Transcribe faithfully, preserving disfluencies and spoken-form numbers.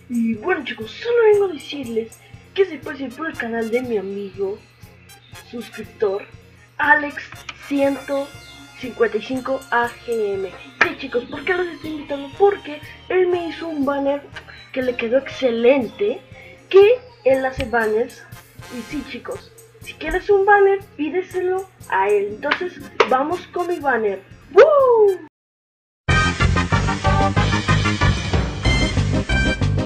Y bueno chicos, solo vengo a decirles que se pasen por el canal de mi amigo, suscriptor, Alex ciento cincuenta y cinco A G M. Sí chicos, ¿por qué los estoy invitando? Porque él me hizo un banner que le quedó excelente, que él hace banners. Y sí chicos, si quieres un banner, pídeselo a él. Entonces, vamos con mi banner. ¡Woo!